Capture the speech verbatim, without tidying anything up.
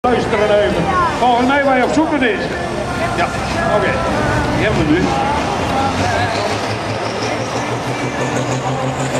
Luisteren even. Volgens mij ben je op zoek naar deze. Ja, oké. Okay. Die hebben we nu.